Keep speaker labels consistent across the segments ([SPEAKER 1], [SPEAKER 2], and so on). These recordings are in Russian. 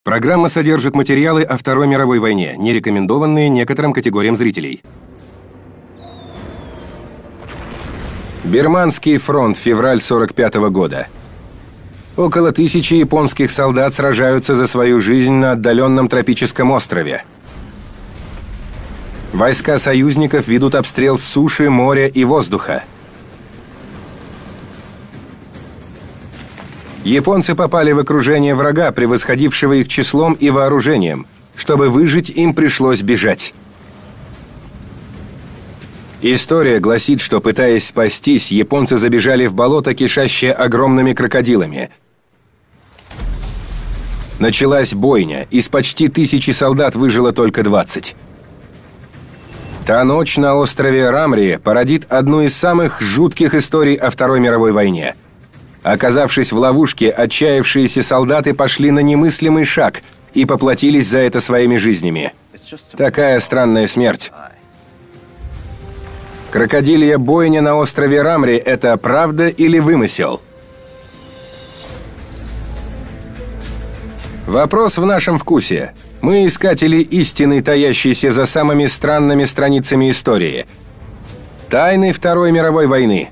[SPEAKER 1] Программа содержит материалы о Второй мировой войне, не рекомендованные некоторым категориям зрителей. Бирманский фронт, февраль 1945 года. Около 1000 японских солдат сражаются за свою жизнь на отдаленном тропическом острове. Войска союзников ведут обстрел с суши, моря и воздуха. Японцы попали в окружение врага, превосходившего их числом и вооружением. Чтобы выжить, им пришлось бежать. История гласит, что, пытаясь спастись, японцы забежали в болото, кишащее огромными крокодилами. Началась бойня, из почти 1000 солдат выжило только 20. Та ночь на острове Рамри породит одну из самых жутких историй о Второй мировой войне. Оказавшись в ловушке, отчаявшиеся солдаты пошли на немыслимый шаг и поплатились за это своими жизнями. Такая странная смерть. Крокодилья бойня на острове Рамри – это правда или вымысел? Вопрос в нашем вкусе. Мы искатели истины, таящиеся за самыми странными страницами истории. Тайны Второй мировой войны.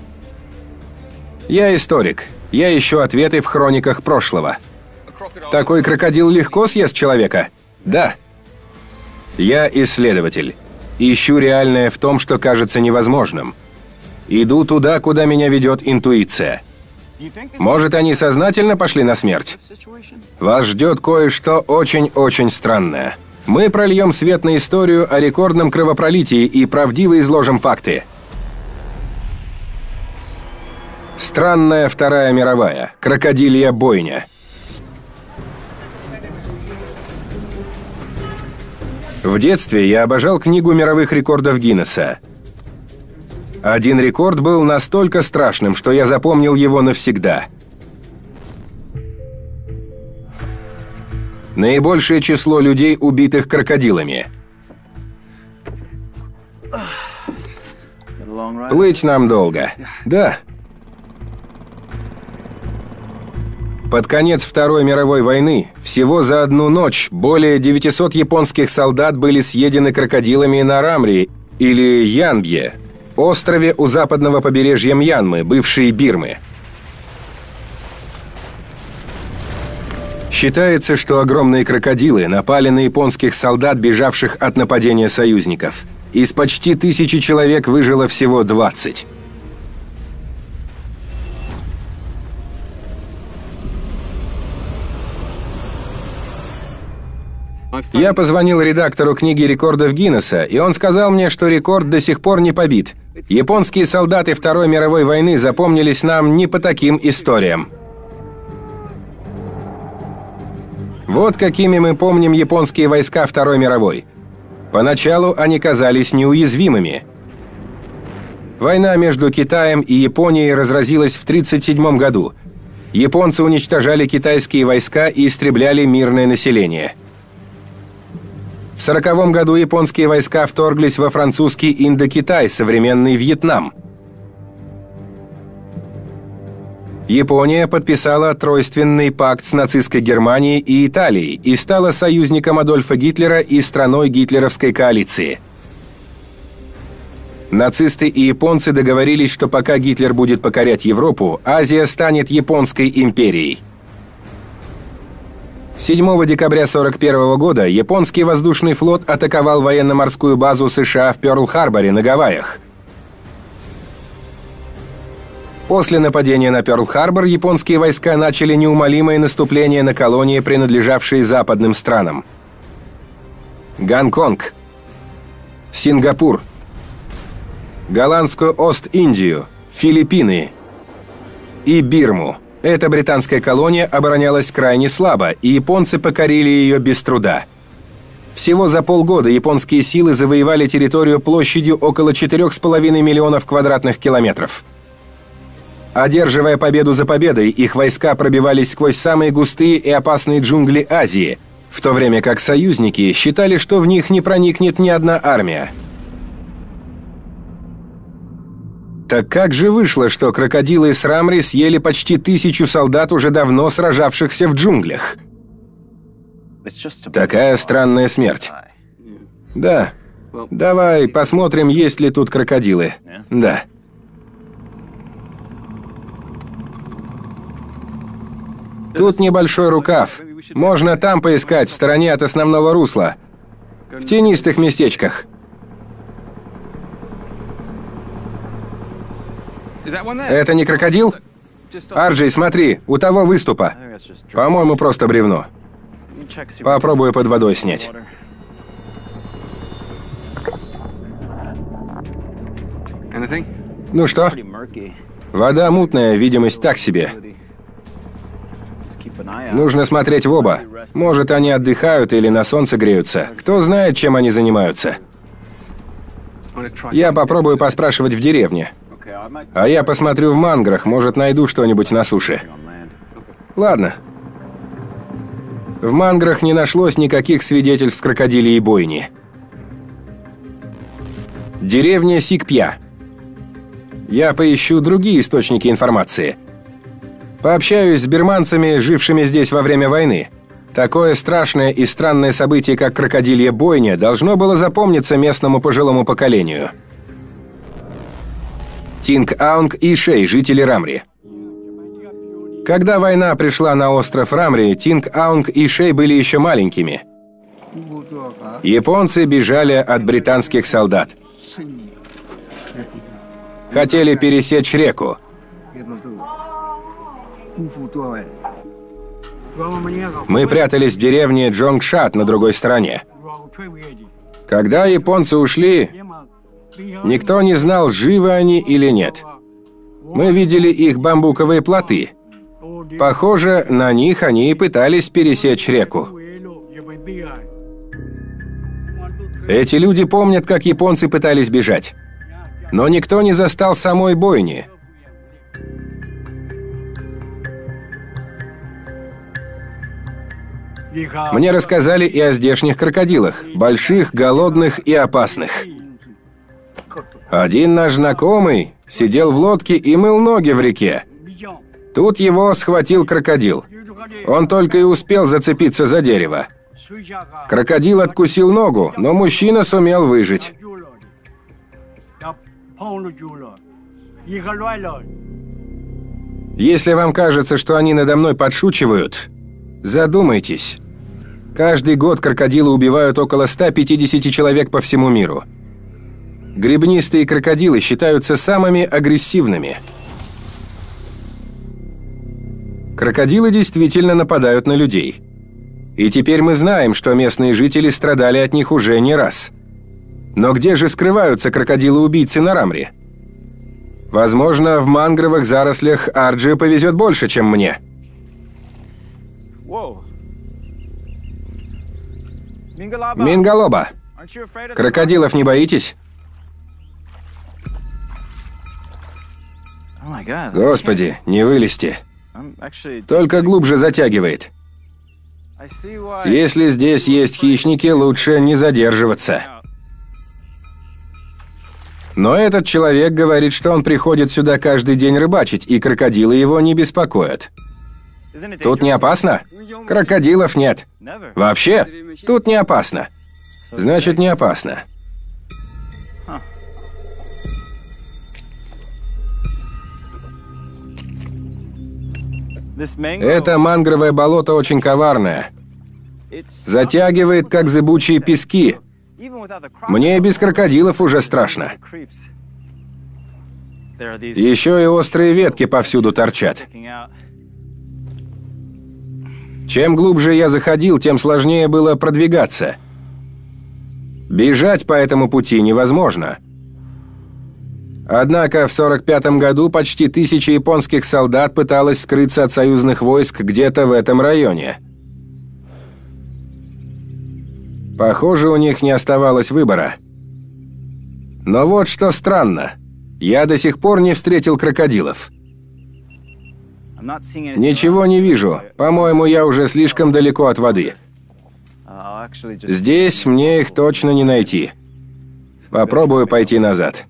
[SPEAKER 1] Я историк. Я ищу ответы в хрониках прошлого. Такой крокодил легко съест человека? Да. Я исследователь. Ищу реальное в том, что кажется невозможным. Иду туда, куда меня ведет интуиция. Может, они сознательно пошли на смерть? Вас ждет кое-что очень-очень странное. Мы прольем свет на историю о рекордном кровопролитии и правдиво изложим факты. Странная Вторая мировая. Крокодилья бойня. В детстве я обожал книгу мировых рекордов Гиннесса. Один рекорд был настолько страшным, что я запомнил его навсегда. Наибольшее число людей, убитых крокодилами. Плыть нам долго. Да. Под конец Второй мировой войны, всего за одну ночь, более 900 японских солдат были съедены крокодилами на Рамри, или Янбье, острове у западного побережья Мьянмы, бывшей Бирмы. Считается, что огромные крокодилы напали на японских солдат, бежавших от нападения союзников. Из почти 1000 человек выжило всего 20. Я позвонил редактору книги рекордов Гиннесса, и он сказал мне, что рекорд до сих пор не побит. Японские солдаты Второй мировой войны запомнились нам не по таким историям. Вот какими мы помним японские войска Второй мировой. Поначалу они казались неуязвимыми. Война между Китаем и Японией разразилась в 1937 году. Японцы уничтожали китайские войска и истребляли мирное население. В 1940 году японские войска вторглись во французский Индокитай, современный Вьетнам. Япония подписала тройственный пакт с нацистской Германией и Италией и стала союзником Адольфа Гитлера и страной гитлеровской коалиции. Нацисты и японцы договорились, что пока Гитлер будет покорять Европу, Азия станет японской империей. 7 декабря 1941 года японский воздушный флот атаковал военно-морскую базу США в Пёрл-Харборе на Гавайях. После нападения на Пёрл-Харбор японские войска начали неумолимое наступление на колонии, принадлежавшие западным странам. Гонконг, Сингапур, Голландскую Ост-Индию, Филиппины и Бирму. Эта британская колония оборонялась крайне слабо, и японцы покорили ее без труда. Всего за полгода японские силы завоевали территорию площадью около 4,5 миллионов квадратных километров. Одерживая победу за победой, их войска пробивались сквозь самые густые и опасные джунгли Азии, в то время как союзники считали, что в них не проникнет ни одна армия. Так как же вышло, что крокодилы с Рамри съели почти 1000 солдат, уже давно сражавшихся в джунглях? Такая странная смерть. Да. Давай посмотрим, есть ли тут крокодилы. Да. Тут небольшой рукав. Можно там поискать, в стороне от основного русла. В тенистых местечках. Это не крокодил? Арджей, смотри, у того выступа. По-моему, просто бревно. Попробую под водой снять. Ну что? Вода мутная, видимость так себе. Нужно смотреть в оба. Может, они отдыхают или на солнце греются. Кто знает, чем они занимаются. Я попробую поспрашивать в деревне. А я посмотрю в манграх, может, найду что-нибудь на суше. Ладно. В манграх не нашлось никаких свидетельств крокодилей бойни. Деревня Сикпья. Я поищу другие источники информации. Пообщаюсь с бирманцами, жившими здесь во время войны. Такое страшное и странное событие, как крокодилья бойня, должно было запомниться местному пожилому поколению. Тинг-Аунг и Шей, жители Рамри. Когда война пришла на остров Рамри, Тинг-Аунг и Шей были еще маленькими. Японцы бежали от британских солдат. Хотели пересечь реку. Мы прятались в деревне Джонгшат на другой стороне. Когда японцы ушли, никто не знал, живы они или нет. Мы видели их бамбуковые плоты. Похоже, на них они и пытались пересечь реку. Эти люди помнят, как японцы пытались бежать. Но никто не застал самой бойни. Мне рассказали и о здешних крокодилах. Больших, голодных и опасных. Один наш знакомый сидел в лодке и мыл ноги в реке. Тут его схватил крокодил. Он только и успел зацепиться за дерево. Крокодил откусил ногу, но мужчина сумел выжить. Если вам кажется, что они надо мной подшучивают, задумайтесь. Каждый год крокодилы убивают около 150 человек по всему миру. Гребнистые крокодилы считаются самыми агрессивными. Крокодилы действительно нападают на людей. И теперь мы знаем, что местные жители страдали от них уже не раз. Но где же скрываются крокодилы-убийцы на Рамри? Возможно, в мангровых зарослях Арджи повезет больше, чем мне. Мингалоба, крокодилов не боитесь? Господи, не вылезти. Только глубже затягивает. Если здесь есть хищники, лучше не задерживаться. Но этот человек говорит, что он приходит сюда каждый день рыбачить, и крокодилы его не беспокоят. Тут не опасно? Крокодилов нет. Вообще? Тут не опасно. Значит, не опасно. Это мангровое болото очень коварное. Затягивает, как зыбучие пески. Мне и без крокодилов уже страшно. Еще и острые ветки повсюду торчат. Чем глубже я заходил, тем сложнее было продвигаться. Бежать по этому пути невозможно. Однако в 1945 году почти 1000 японских солдат пыталось скрыться от союзных войск где-то в этом районе. Похоже, у них не оставалось выбора. Но вот что странно. Я до сих пор не встретил крокодилов. Ничего не вижу. По-моему, я уже слишком далеко от воды. Здесь мне их точно не найти. Попробую пойти назад.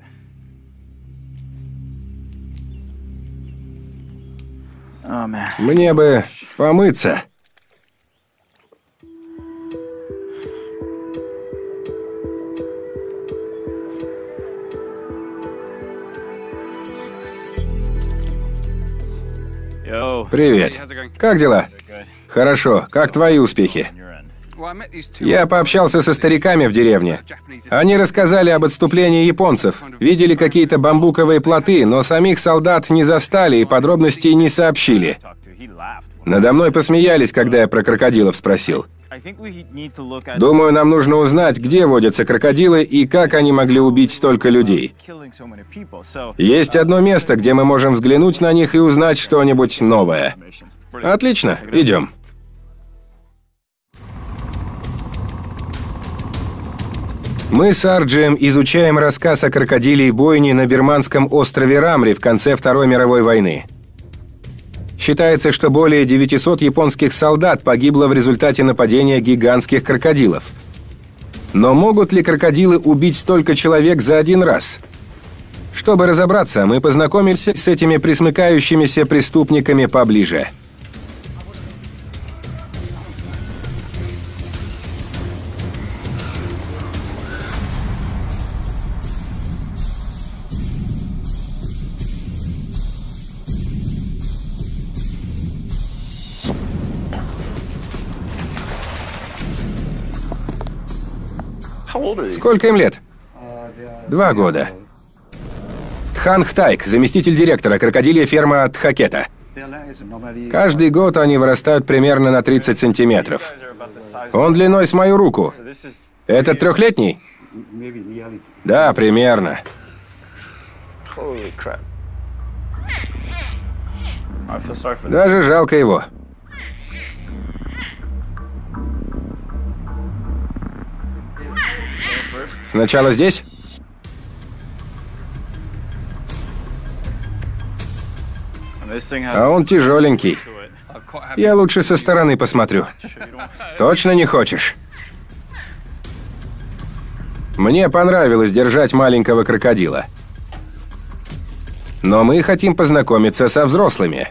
[SPEAKER 1] Мне бы помыться. Привет. Как дела? Хорошо. Как твои успехи? Я пообщался со стариками в деревне. Они рассказали об отступлении японцев. Видели какие-то бамбуковые плоты, но самих солдат не застали и подробностей не сообщили. Надо мной посмеялись, когда я про крокодилов спросил. Думаю, нам нужно узнать, где водятся крокодилы и как они могли убить столько людей. Есть одно место, где мы можем взглянуть на них и узнать что-нибудь новое. Отлично, идем. Мы с Арджием изучаем рассказ о крокодиле и бойне на бирманском острове Рамри в конце Второй мировой войны. Считается, что более 900 японских солдат погибло в результате нападения гигантских крокодилов. Но могут ли крокодилы убить столько человек за один раз? Чтобы разобраться, мы познакомились с этими пресмыкающимися преступниками поближе. Сколько им лет? 2 года. Тхан Хтайк, заместитель директора, крокодилья ферма Тхакета. Каждый год они вырастают примерно на 30 сантиметров. Он длиной с мою руку. Этот 3-летний? Да, примерно. Даже жалко его. Сначала здесь? А он тяжеленький. Я лучше со стороны посмотрю. Точно не хочешь? Мне понравилось держать маленького крокодила. Но мы хотим познакомиться со взрослыми.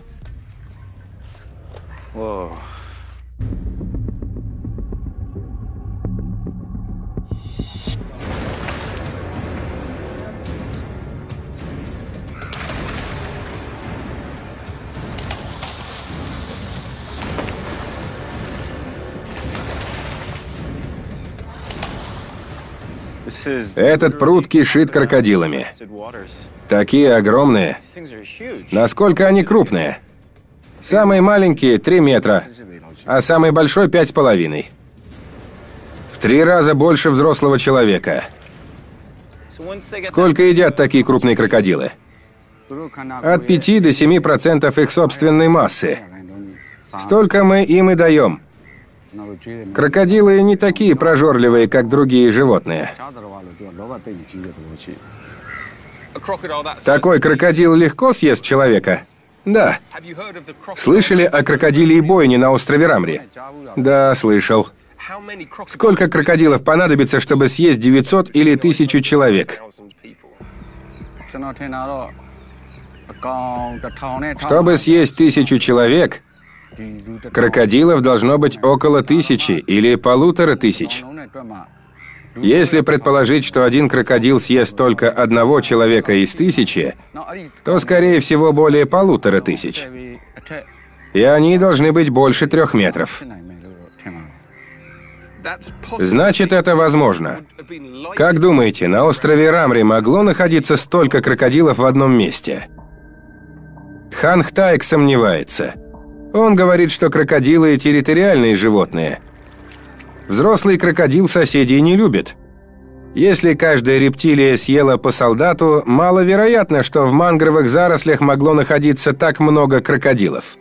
[SPEAKER 1] Этот пруд кишит крокодилами. Такие огромные. Насколько они крупные? Самые маленькие 3 метра, а самый большой 5,5. В 3 раза больше взрослого человека. Сколько едят такие крупные крокодилы? От 5 до 7% их собственной массы. Столько мы им и даем. Крокодилы не такие прожорливые, как другие животные. Такой крокодил легко съест человека? Да. Слышали о крокодиле и бойне на острове Рамри? Да, слышал. Сколько крокодилов понадобится, чтобы съесть 900 или 1000 человек? Чтобы съесть 1000 человек, крокодилов должно быть около 1000 или 1500. Если предположить, что один крокодил съест только одного человека из 1000, то, скорее всего, более 1500. И они должны быть больше 3 метров. Значит, это возможно. Как думаете, на острове Рамри могло находиться столько крокодилов в одном месте? Тхан Хтайк сомневается. Он говорит, что крокодилы – территориальные животные. Взрослый крокодил соседей не любит. Если каждая рептилия съела по солдату, маловероятно, что в мангровых зарослях могло находиться так много крокодилов.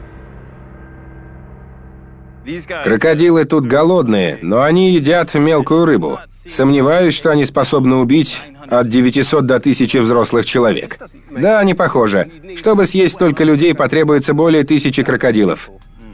[SPEAKER 1] Крокодилы тут голодные, но они едят мелкую рыбу. Сомневаюсь, что они способны убить от 900 до 1000 взрослых человек. Да, не похоже. Чтобы съесть столько людей, потребуется более 1000 крокодилов.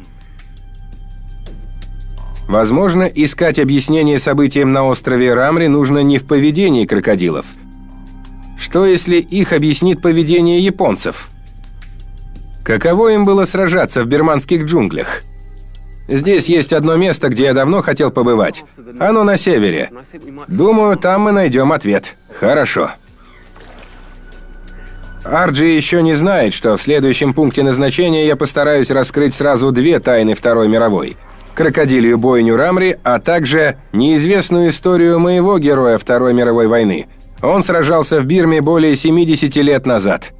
[SPEAKER 1] Возможно, искать объяснение событиям на острове Рамри нужно не в поведении крокодилов. Что если их объяснит поведение японцев? Каково им было сражаться в бирманских джунглях? Здесь есть одно место, где я давно хотел побывать. Оно на севере. Думаю, там мы найдем ответ. Хорошо. Арджи еще не знает, что в следующем пункте назначения я постараюсь раскрыть сразу две тайны Второй мировой. Крокодилью бойню Рамри, а также неизвестную историю моего героя Второй мировой войны. Он сражался в Бирме более 70 лет назад.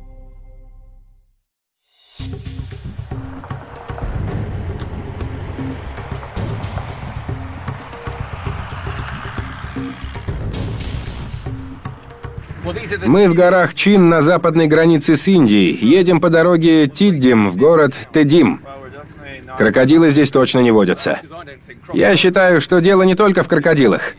[SPEAKER 1] Мы в горах Чин на западной границе с Индией. Едем по дороге Тиддим в город Тедим. Крокодилы здесь точно не водятся. Я считаю, что дело не только в крокодилах.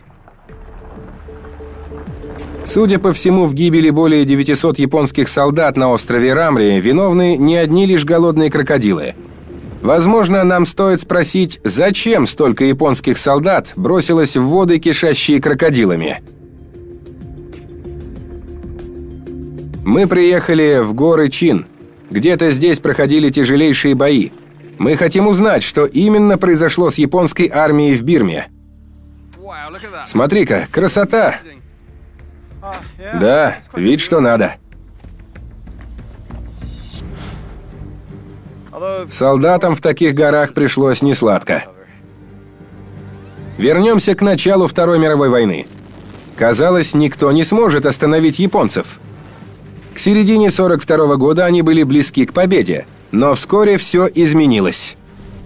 [SPEAKER 1] Судя по всему, в гибели более 900 японских солдат на острове Рамри виновны не одни лишь голодные крокодилы. Возможно, нам стоит спросить, зачем столько японских солдат бросилось в воды, кишащие крокодилами. Мы приехали в горы Чин. Где-то здесь проходили тяжелейшие бои. Мы хотим узнать, что именно произошло с японской армией в Бирме. Смотри-ка, красота! Да, вид что надо. Солдатам в таких горах пришлось несладко. Вернемся к началу Второй мировой войны. Казалось, никто не сможет остановить японцев. К середине 1942 года они были близки к победе, но вскоре все изменилось.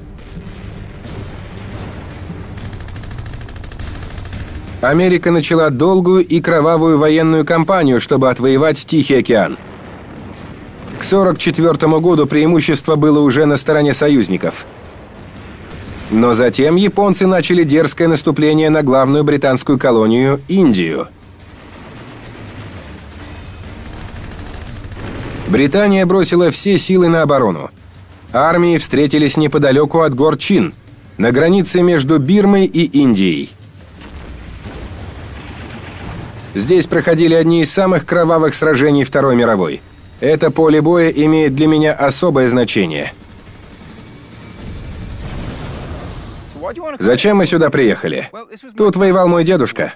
[SPEAKER 1] Америка начала долгую и кровавую военную кампанию, чтобы отвоевать Тихий океан. К 1944 году преимущество было уже на стороне союзников. Но затем японцы начали дерзкое наступление на главную британскую колонию – Индию. Британия бросила все силы на оборону. Армии встретились неподалеку от гор Чин, на границе между Бирмой и Индией. Здесь проходили одни из самых кровавых сражений Второй мировой. Это поле боя имеет для меня особое значение. Зачем мы сюда приехали? Тут воевал мой дедушка.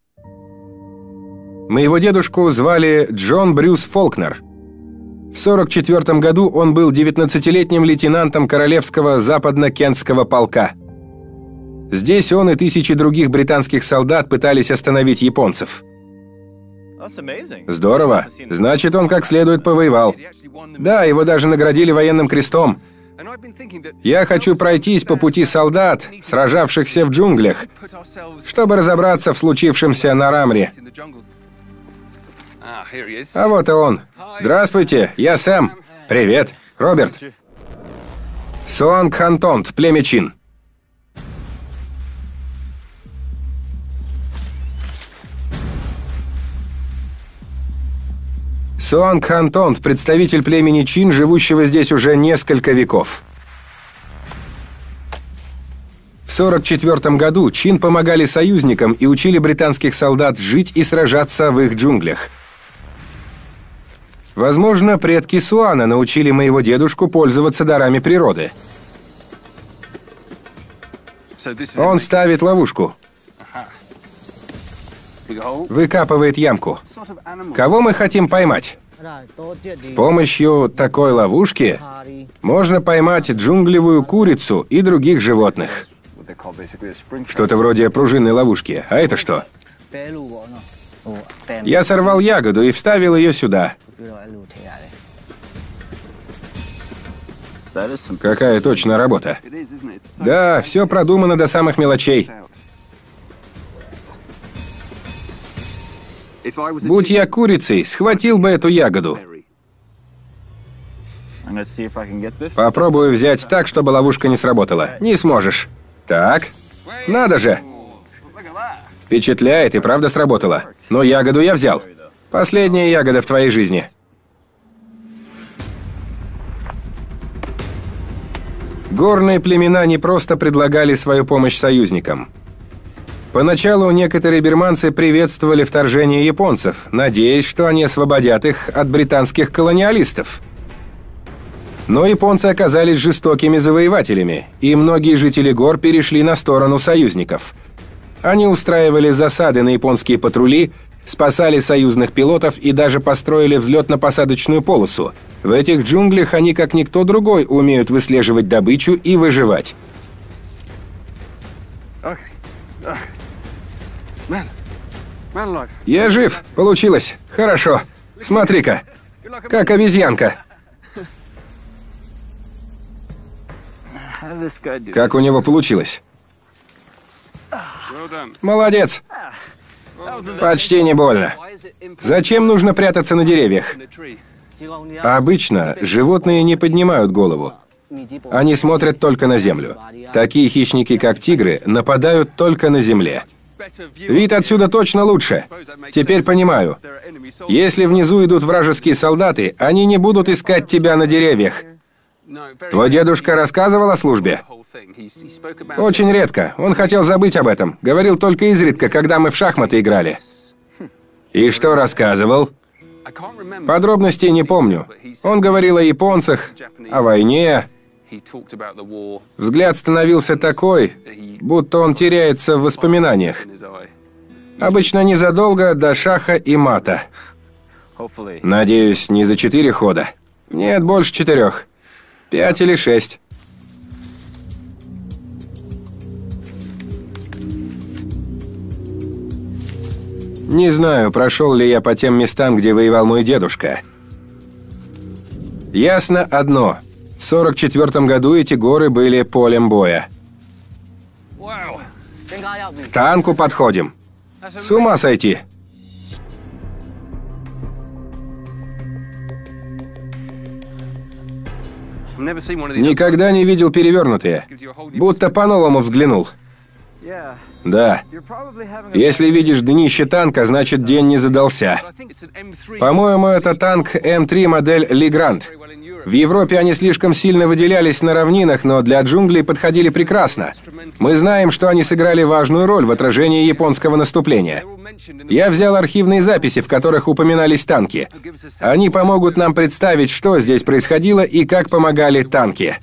[SPEAKER 1] Моего дедушку звали Джон Брюс Фолкнер. В 1944 году он был 19-летним лейтенантом Королевского западно-кентского полка. Здесь он и тысячи других британских солдат пытались остановить японцев. Здорово. Значит, он как следует повоевал. Да, его даже наградили военным крестом. Я хочу пройтись по пути солдат, сражавшихся в джунглях, чтобы разобраться в случившемся на Рамре. А вот и он. Здравствуйте, я Сэм. Привет, Роберт. Суангхантонт, племя Чин. Суангхантонт – представитель племени Чин, живущего здесь уже несколько веков. В 1944 году Чин помогали союзникам и учили британских солдат жить и сражаться в их джунглях. Возможно, предки Суана научили моего дедушку пользоваться дарами природы. Он ставит ловушку. Выкапывает ямку. Кого мы хотим поймать? С помощью такой ловушки можно поймать джунглевую курицу и других животных. Что-то вроде пружинной ловушки. А это что? Я сорвал ягоду и вставил ее сюда. Какая точная работа. Да, все продумано до самых мелочей. Будь я курицей, схватил бы эту ягоду. Попробую взять так, чтобы ловушка не сработала. Не сможешь. Так. Надо же. Впечатляет, и правда сработала. Но ягоду я взял. Последняя ягода в твоей жизни. Горные племена не просто предлагали свою помощь союзникам. Поначалу некоторые бирманцы приветствовали вторжение японцев, надеясь, что они освободят их от британских колониалистов. Но японцы оказались жестокими завоевателями, и многие жители гор перешли на сторону союзников. Они устраивали засады на японские патрули спасали союзных пилотов и даже построили взлетно-посадочную полосу. В этих джунглях они, как никто другой, умеют выслеживать добычу и выживать. Я жив, получилось. Хорошо. Смотри-ка, как обезьянка. Как у него получилось? Молодец. Почти не больно. Зачем нужно прятаться на деревьях? Обычно животные не поднимают голову. Они смотрят только на землю. Такие хищники, как тигры, нападают только на земле. Вид отсюда точно лучше. Теперь понимаю. Если внизу идут вражеские солдаты, они не будут искать тебя на деревьях. Твой дедушка рассказывал о службе? Очень редко. Он хотел забыть об этом. Говорил только изредка, когда мы в шахматы играли. И что рассказывал? Подробностей не помню. Он говорил о японцах, о войне. Взгляд становился такой, будто он теряется в воспоминаниях. Обычно незадолго до шаха и мата. Надеюсь, не за 4 хода. Нет, больше 4. 5 или 6. Не знаю, прошел ли я по тем местам, где воевал мой дедушка. Ясно одно. В 1944 году эти горы были полем боя. К танку подходим. С ума сойти. Никогда не видел перевернутые. Будто по-новому взглянул. Да. Если видишь днище танка, значит день не задался. По-моему, это танк М3 модель Ли Грант. В Европе они слишком сильно выделялись на равнинах, но для джунглей подходили прекрасно. Мы знаем, что они сыграли важную роль в отражении японского наступления. Я взял архивные записи, в которых упоминались танки. Они помогут нам представить, что здесь происходило и как помогали танки.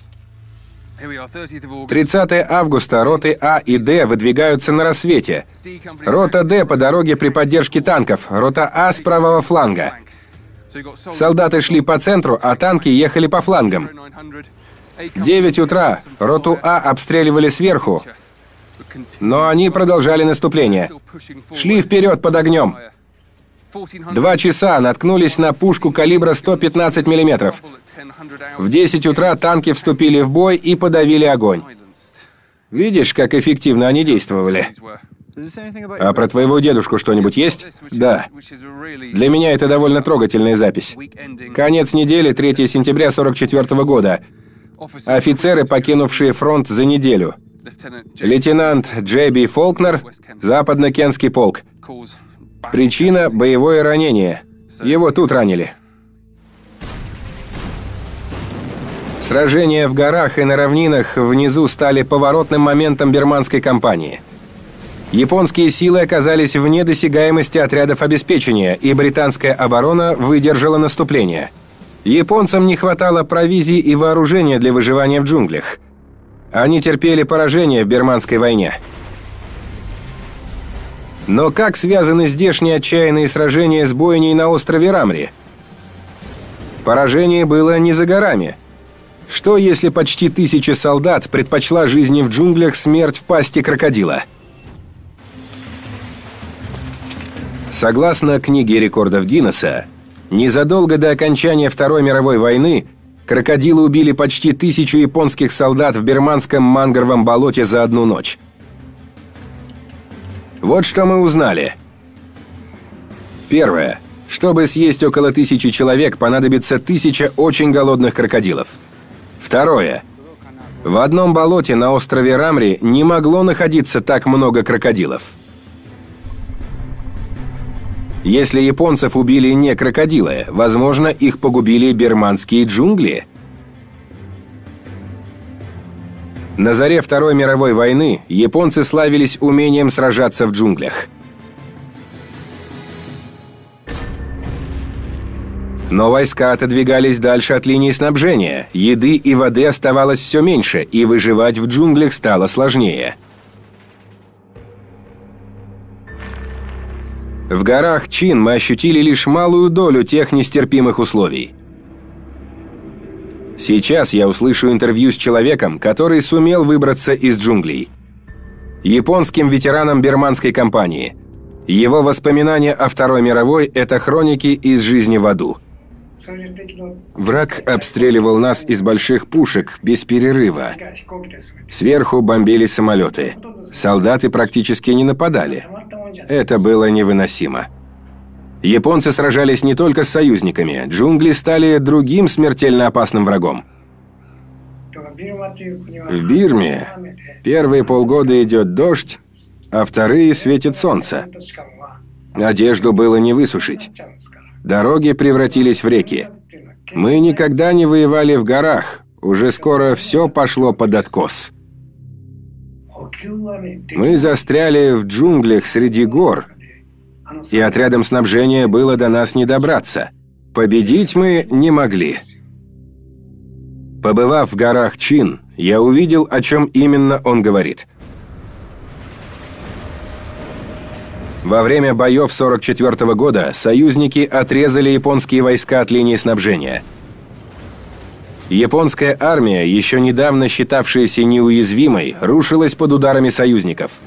[SPEAKER 1] 30 августа роты А и Д выдвигаются на рассвете. Рота Д по дороге при поддержке танков, рота А с правого фланга. Солдаты шли по центру, а танки ехали по флангам. 9 утра, роту А обстреливали сверху, но они продолжали наступление. Шли вперед под огнем. 2 часа наткнулись на пушку калибра 115 мм. В 10 утра танки вступили в бой и подавили огонь. Видишь, как эффективно они действовали? А про твоего дедушку что-нибудь есть? Да. Для меня это довольно трогательная запись. Конец недели, 3 сентября 1944 года. Офицеры, покинувшие фронт за неделю. Лейтенант Джеби Фолкнер, Западно-Кентский полк. Причина – боевое ранение. Его тут ранили. Сражения в горах и на равнинах внизу стали поворотным моментом бирманской кампании. Японские силы оказались вне досягаемости отрядов обеспечения, и британская оборона выдержала наступление. Японцам не хватало провизии и вооружения для выживания в джунглях. Они терпели поражение в Бирманской войне. Но как связаны здешние отчаянные сражения с бойней на острове Рамри? Поражение было не за горами. Что, если почти 1000 солдат предпочла жизни в джунглях смерть в пасти крокодила? Согласно книге рекордов Гиннесса, незадолго до окончания Второй мировой войны крокодилы убили почти 1000 японских солдат в бирманском мангровом болоте за одну ночь. Вот что мы узнали. Первое. Чтобы съесть около 1000 человек, понадобится 1000 очень голодных крокодилов. Второе. В одном болоте на острове Рамри не могло находиться так много крокодилов. Если японцев убили не крокодилы, возможно, их погубили бирманские джунгли. На заре Второй мировой войны японцы славились умением сражаться в джунглях. Но войска отодвигались дальше от линии снабжения, еды и воды оставалось все меньше, и выживать в джунглях стало сложнее. В горах Чин мы ощутили лишь малую долю тех нестерпимых условий. Сейчас я услышу интервью с человеком, который сумел выбраться из джунглей. Японским ветераном бирманской кампании. Его воспоминания о Второй мировой – это хроники из жизни в аду. Враг обстреливал нас из больших пушек без перерыва. Сверху бомбили самолеты. Солдаты практически не нападали. Это было невыносимо. Японцы сражались не только с союзниками. Джунгли стали другим смертельно опасным врагом. В Бирме первые полгода идет дождь, а вторые светит солнце. Одежду было не высушить. Дороги превратились в реки. Мы никогда не воевали в горах. Уже скоро все пошло под откос. Мы застряли в джунглях среди гор, и отрядом снабжения было до нас не добраться. Победить мы не могли. Побывав в горах Чин, я увидел, о чем именно он говорит. Во время боев 1944 года союзники отрезали японские войска от линии снабжения. Японская армия, еще недавно считавшаяся неуязвимой, рушилась под ударами союзников.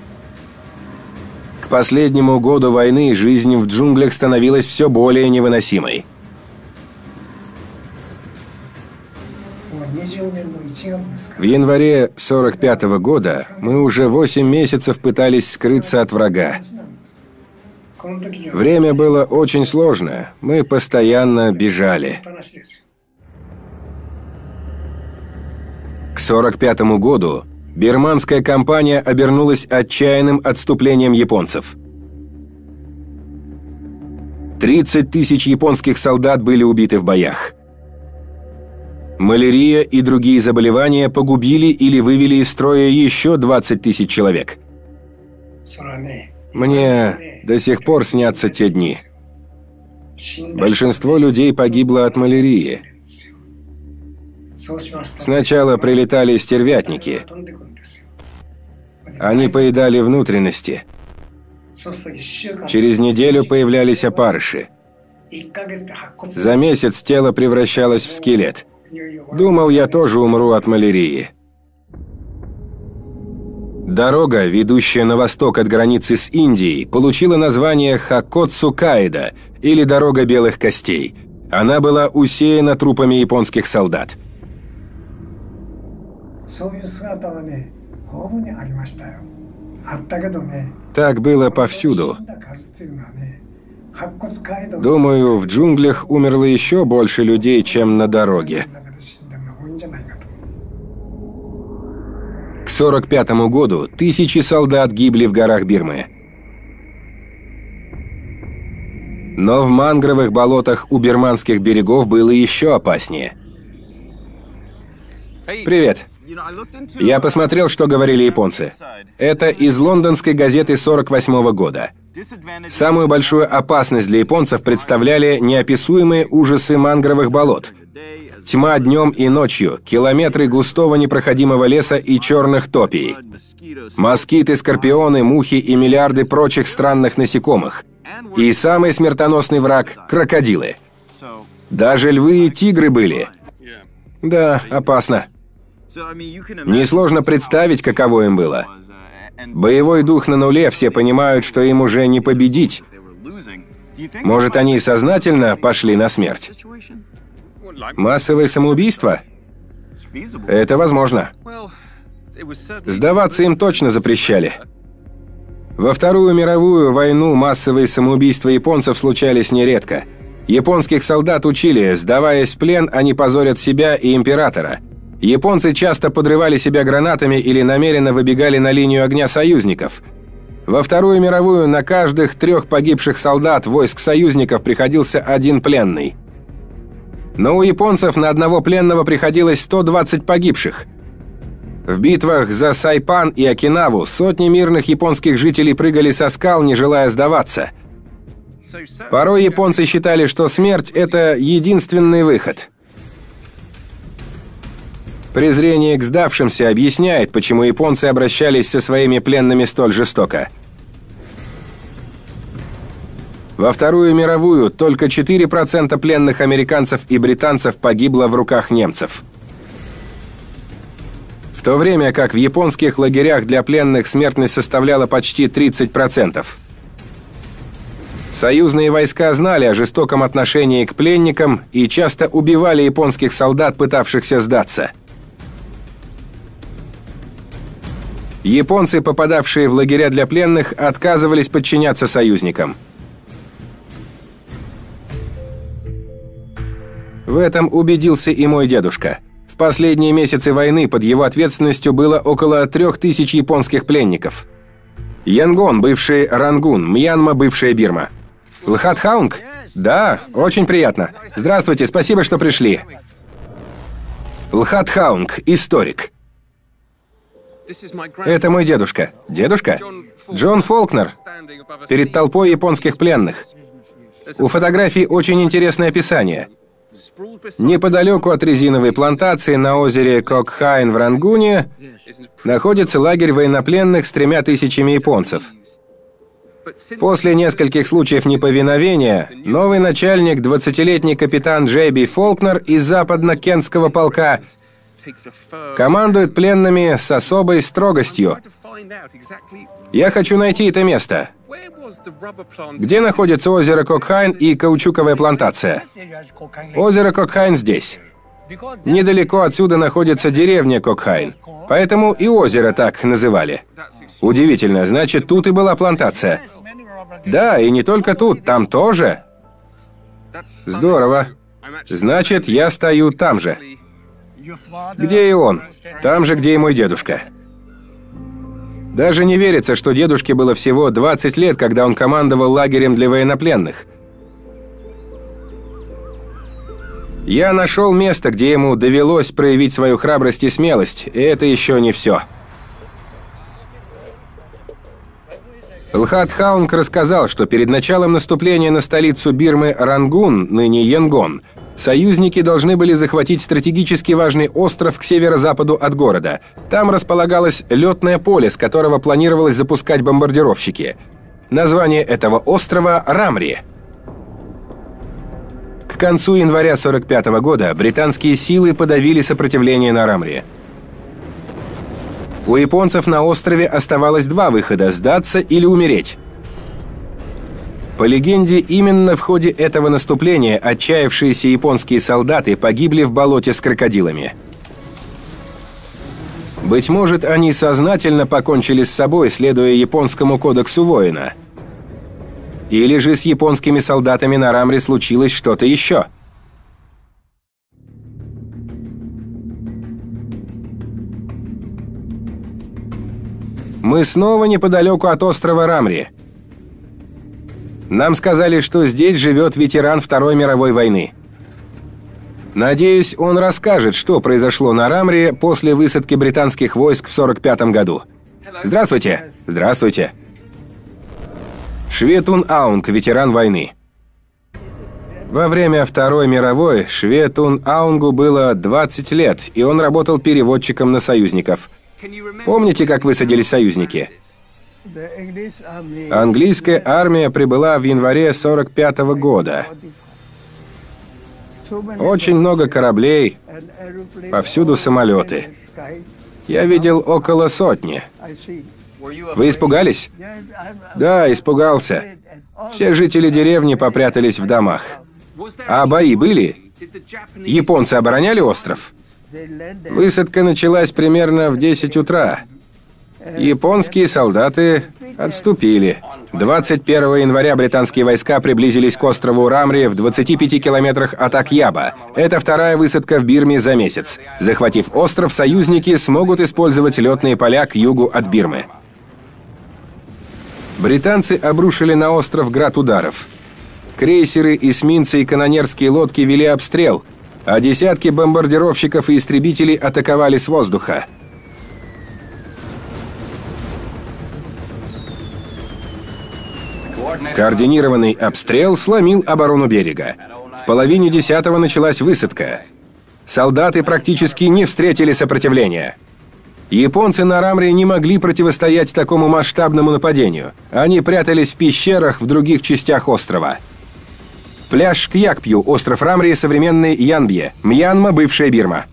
[SPEAKER 1] К последнему году войны жизнь в джунглях становилась все более невыносимой. В январе 1945 года мы уже 8 месяцев пытались скрыться от врага. Время было очень сложное, мы постоянно бежали. К 1945 году бирманская кампания обернулась отчаянным отступлением японцев. 30 тысяч японских солдат были убиты в боях. Малярия и другие заболевания погубили или вывели из строя еще 20 тысяч человек. Мне до сих пор снятся те дни. Большинство людей погибло от малярии. Сначала прилетали стервятники. Они поедали внутренности. Через неделю появлялись опарыши. За месяц тело превращалось в скелет. Думал, я тоже умру от малярии. Дорога, ведущая на восток от границы с Индией, получила название Хакотсу-Каэда, или Дорога белых костей. Она была усеяна трупами японских солдат. Так было повсюду. Думаю, в джунглях умерло еще больше людей, чем на дороге. К 1945 году тысячи солдат гибли в горах Бирмы. Но в мангровых болотах у бирманских берегов было еще опаснее. Привет. Я посмотрел, что говорили японцы. Это из лондонской газеты 1948 года. Самую большую опасность для японцев представляли неописуемые ужасы мангровых болот. Тьма днем и ночью, километры густого непроходимого леса и черных топий. Москиты, скорпионы, мухи и миллиарды прочих странных насекомых. И самый смертоносный враг – крокодилы. Даже львы и тигры были. Да, опасно. Несложно представить, каково им было. Боевой дух на нуле, все понимают, что им уже не победить. Может, они сознательно пошли на смерть? Массовое самоубийство? Это возможно. Сдаваться им точно запрещали. Во Вторую мировую войну массовые самоубийства японцев случались нередко. Японских солдат учили, сдаваясь в плен, они позорят себя и императора. Японцы часто подрывали себя гранатами или намеренно выбегали на линию огня союзников. Во Вторую мировую на каждых 3 погибших солдат войск союзников приходился 1 пленный. Но у японцев на одного пленного приходилось 120 погибших. В битвах за Сайпан и Окинаву сотни мирных японских жителей прыгали со скал, не желая сдаваться. Порой японцы считали, что смерть – это единственный выход. Презрение к сдавшимся объясняет, почему японцы обращались со своими пленными столь жестоко. Во Вторую мировую только 4% пленных американцев и британцев погибло в руках немцев. В то время как в японских лагерях для пленных смертность составляла почти 30%. Союзные войска знали о жестоком отношении к пленникам и часто убивали японских солдат, пытавшихся сдаться. Японцы, попадавшие в лагеря для пленных, отказывались подчиняться союзникам. В этом убедился и мой дедушка. В последние месяцы войны под его ответственностью было около 3000 японских пленников. Янгон, бывший Рангун, Мьянма, бывшая Бирма. Лхатхаунг? Да, очень приятно. Здравствуйте, спасибо, что пришли. Лхатхаунг, историк. Это мой дедушка. Дедушка? Джон Фолкнер. Перед толпой японских пленных. У фотографий очень интересное описание. Неподалеку от резиновой плантации на озере Кокхайн в Рангуне находится лагерь военнопленных с 3000 японцев. После нескольких случаев неповиновения новый начальник, 20-летний капитан Джейби Фолкнер из западно-кентского полка, командует пленными с особой строгостью. Я хочу найти это место. Где находится озеро Кокхайн и каучуковая плантация? Озеро Кокхайн здесь. Недалеко отсюда находится деревня Кокхайн, поэтому и озеро так называли. Удивительно, значит, тут и была плантация. Да, и не только тут, там тоже. Здорово. Значит, я стою там же. Где и он? Там же, где и мой дедушка. Даже не верится, что дедушке было всего 20 лет, когда он командовал лагерем для военнопленных. Я нашел место, где ему довелось проявить свою храбрость и смелость, и это еще не все. Лхатхаунг рассказал, что перед началом наступления на столицу Бирмы Рангун, ныне Янгон, союзники должны были захватить стратегически важный остров к северо-западу от города. Там располагалось летное поле, с которого планировалось запускать бомбардировщики. Название этого острова – Рамри. К концу января 1945 года британские силы подавили сопротивление на Рамри. У японцев на острове оставалось два выхода – сдаться или умереть. По легенде, именно в ходе этого наступления отчаявшиеся японские солдаты погибли в болоте с крокодилами. Быть может, они сознательно покончили с собой, следуя японскому кодексу воина. Или же с японскими солдатами на Рамре случилось что-то еще. Мы снова неподалеку от острова Рамри. Нам сказали, что здесь живет ветеран Второй мировой войны. Надеюсь, он расскажет, что произошло на Рамре после высадки британских войск в 1945 году. Здравствуйте. Здравствуйте. Шве Тун Аунг, ветеран войны. Во время Второй мировой Шве Тун Аунгу было 20 лет, и он работал переводчиком на союзников. Помните, как высадились союзники? Английская армия прибыла в январе 1945 года. Очень много кораблей, повсюду самолеты. Я видел около сотни. Вы испугались? Да, испугался. Все жители деревни попрятались в домах. А бои были? Японцы обороняли остров? Высадка началась примерно в 10 утра. Японские солдаты отступили. 21 января британские войска приблизились к острову Рамри в 25 километрах от Акьяба. Это вторая высадка в Бирме за месяц. Захватив остров, союзники смогут использовать летные поля к югу от Бирмы. Британцы обрушили на остров град ударов. Крейсеры, эсминцы и канонерские лодки вели обстрел, а десятки бомбардировщиков и истребителей атаковали с воздуха. Координированный обстрел сломил оборону берега. В половине 10-го началась высадка. Солдаты практически не встретили сопротивления. Японцы на Рамре не могли противостоять такому масштабному нападению. Они прятались в пещерах в других частях острова. Пляж Кьякпью, остров Рамри, современный Янбье, Мьянма, бывшая Бирма.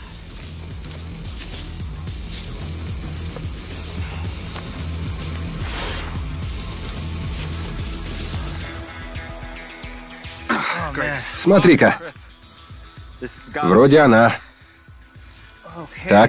[SPEAKER 1] Смотри-ка. Вроде она. Так.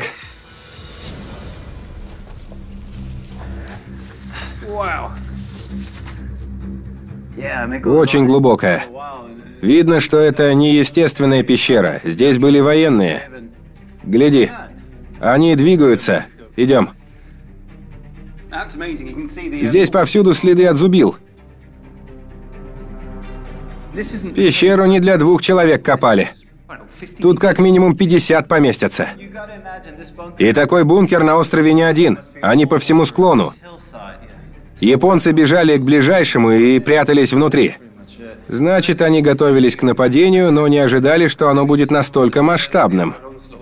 [SPEAKER 1] Очень глубокая. Видно, что это не естественная пещера. Здесь были военные. Гляди. Они двигаются. Идем. Здесь повсюду следы от зубил. Пещеру не для 2 человек копали. Тут как минимум 50 поместятся. И такой бункер на острове не один. Они по всему склону. Японцы бежали к ближайшему и прятались внутри. Значит, они готовились к нападению, но не ожидали, что оно будет настолько масштабным.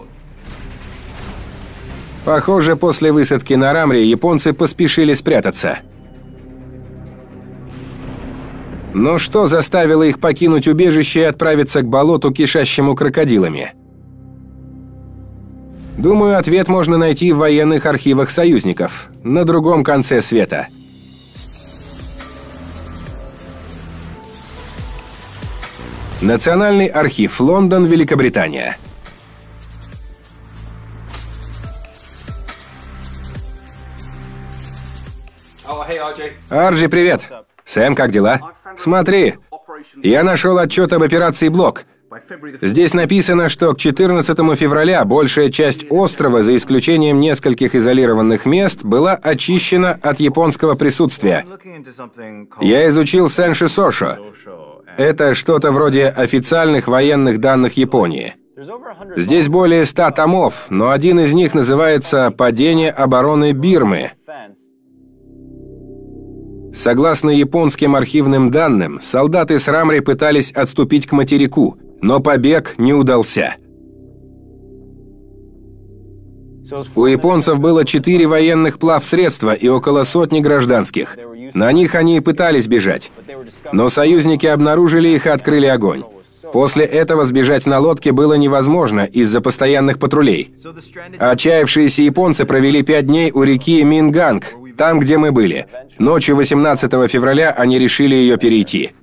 [SPEAKER 1] Похоже, после высадки на Рамре японцы поспешили спрятаться. Но что заставило их покинуть убежище и отправиться к болоту, кишащему крокодилами? Думаю, ответ можно найти в военных архивах союзников, на другом конце света. Национальный архив, Лондон, Великобритания. Арджи, привет. Сэм, как дела? Смотри, я нашел отчет об операции «Блок». Здесь написано, что к 14 февраля большая часть острова, за исключением нескольких изолированных мест, была очищена от японского присутствия. Я изучил Сэнши Сошо. Это что-то вроде официальных военных данных Японии. Здесь более 100 томов, но один из них называется «Падение обороны Бирмы». Согласно японским архивным данным, солдаты с Рамри пытались отступить к материку, но побег не удался. У японцев было 4 военных плавсредства и около сотни гражданских. На них они и пытались бежать. Но союзники обнаружили их и открыли огонь. После этого сбежать на лодке было невозможно из-за постоянных патрулей. Отчаявшиеся японцы провели 5 дней у реки Минганг, там, где мы были. Ночью 18 февраля они решили ее перейти.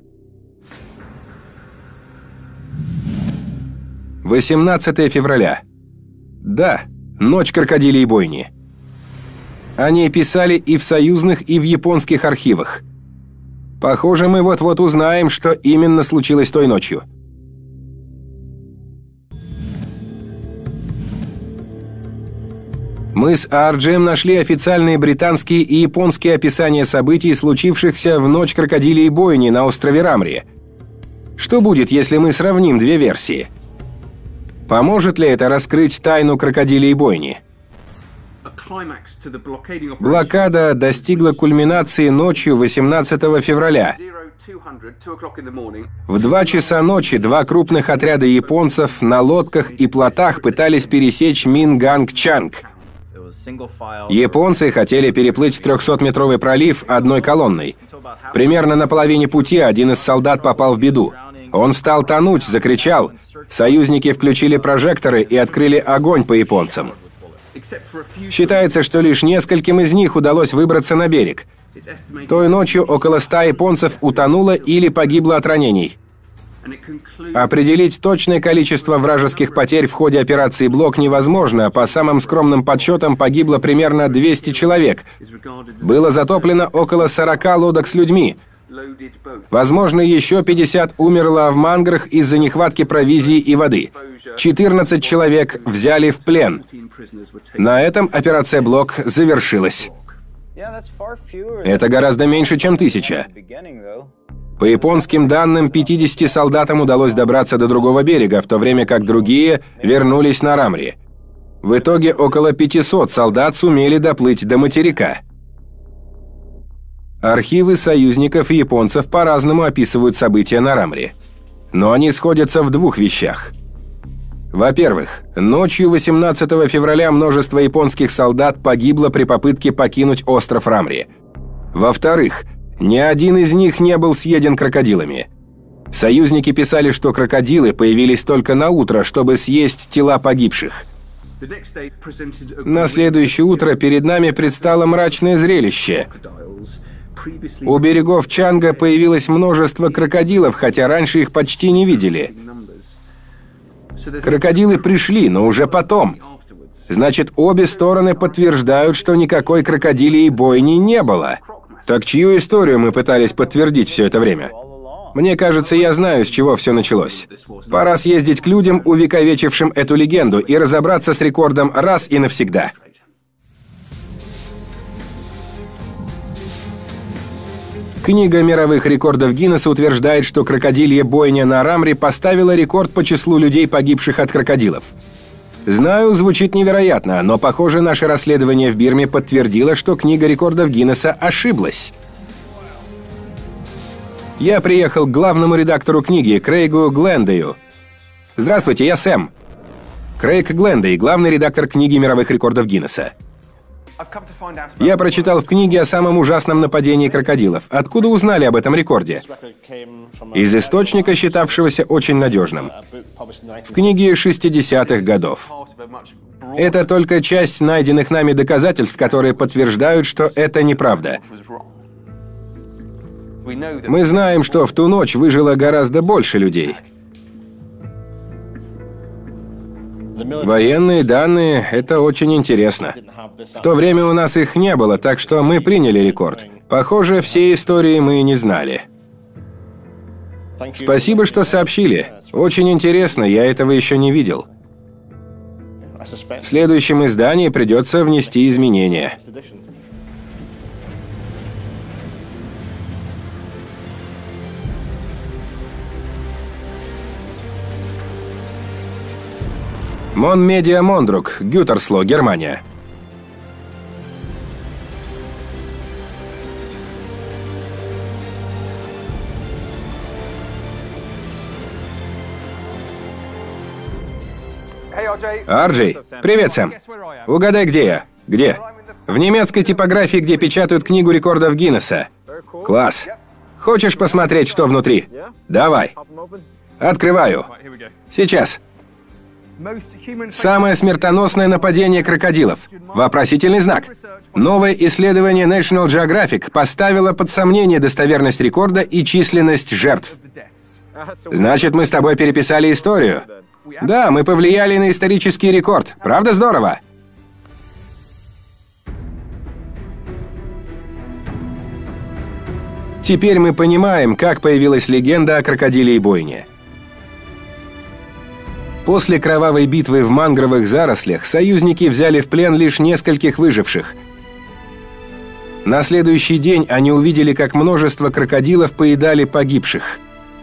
[SPEAKER 1] 18 февраля. Да, ночь крокодилей бойни. О ней писали и в союзных, и в японских архивах. Похоже, мы вот-вот узнаем, что именно случилось той ночью. Мы с Арджием нашли официальные британские и японские описания событий, случившихся в ночь крокодилей бойни на острове Рамри. Что будет, если мы сравним 2 версии? Поможет ли это раскрыть тайну крокодилей бойни? Блокада достигла кульминации ночью 18 февраля. В 2 часа ночи 2 крупных отряда японцев на лодках и плотах пытались пересечь Минганг-Чанг. Японцы хотели переплыть 300-метровый пролив одной колонной. Примерно на половине пути один из солдат попал в беду. Он стал тонуть, закричал. Союзники включили прожекторы и открыли огонь по японцам. Считается, что лишь нескольким из них удалось выбраться на берег. Той ночью около 100 японцев утонуло или погибло от ранений. Определить точное количество вражеских потерь в ходе операции «Блок» невозможно, по самым скромным подсчетам погибло примерно 200 человек. Было затоплено около 40 лодок с людьми. Возможно, еще 50 умерло в манграх из-за нехватки провизии и воды. 14 человек взяли в плен. На этом операция «Блок» завершилась. Это гораздо меньше, чем 1000. По японским данным, 50 солдатам удалось добраться до другого берега, в то время как другие вернулись на Рамри. В итоге около 500 солдат сумели доплыть до материка. Архивы союзников и японцев по-разному описывают события на Рамри. Но они сходятся в 2 вещах. Во-первых, ночью 18 февраля множество японских солдат погибло при попытке покинуть остров Рамри. Во-вторых, ни один из них не был съеден крокодилами. Союзники писали, что крокодилы появились только на утро, чтобы съесть тела погибших. На следующее утро перед нами предстало мрачное зрелище. У берегов Чанга появилось множество крокодилов, хотя раньше их почти не видели. Крокодилы пришли, но уже потом. Значит, обе стороны подтверждают, что никакой крокодилей бойни не было. Так чью историю мы пытались подтвердить все это время? Мне кажется, я знаю, с чего все началось. Пора съездить к людям, увековечившим эту легенду, и разобраться с рекордом раз и навсегда. Книга мировых рекордов Гиннесса утверждает, что крокодилья бойня на Рамри поставила рекорд по числу людей, погибших от крокодилов. Знаю, звучит невероятно, но, похоже, наше расследование в Бирме подтвердило, что книга рекордов Гиннесса ошиблась. Я приехал к главному редактору книги, Крейгу Глендею. Здравствуйте, я Сэм. Крейг Глендей, главный редактор книги мировых рекордов Гиннесса. Я прочитал в книге о самом ужасном нападении крокодилов. Откуда узнали об этом рекорде? Из источника, считавшегося очень надежным. В книге 60-х годов. Это только часть найденных нами доказательств, которые подтверждают, что это неправда. Мы знаем, что в ту ночь выжило гораздо больше людей. Военные данные – это очень интересно. В то время у нас их не было, так что мы приняли рекорд. Похоже, все истории мы не знали. Спасибо, что сообщили. Очень интересно, я этого еще не видел. В следующем издании придется внести изменения. Мон Медиа Мондрук, Гютерсло, Германия. Арджей, привет, Сэм. Угадай, где я? Где? В немецкой типографии, где печатают книгу рекордов Гиннесса. Класс. Хочешь посмотреть, что внутри? Давай. Открываю. Сейчас. Самое смертоносное нападение крокодилов. Вопросительный знак. Новое исследование National Geographic поставило под сомнение достоверность рекорда и численность жертв. Значит, мы с тобой переписали историю. Да, мы повлияли на исторический рекорд. Правда здорово? Теперь мы понимаем, как появилась легенда о крокодиле бойне. После кровавой битвы в мангровых зарослях союзники взяли в плен лишь нескольких выживших. На следующий день они увидели, как множество крокодилов поедали погибших.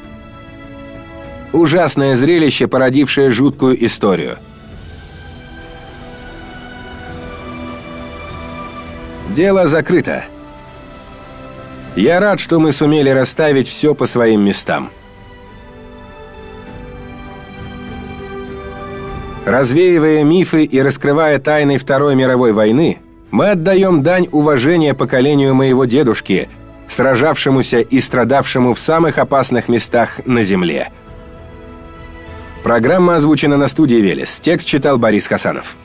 [SPEAKER 1] Ужасное зрелище, породившее жуткую историю. Дело закрыто. Я рад, что мы сумели расставить все по своим местам. Развеивая мифы и раскрывая тайны Второй мировой войны, мы отдаем дань уважения поколению моего дедушки, сражавшемуся и страдавшему в самых опасных местах на Земле. Программа озвучена на студии «Велес». Текст читал Борис Хасанов.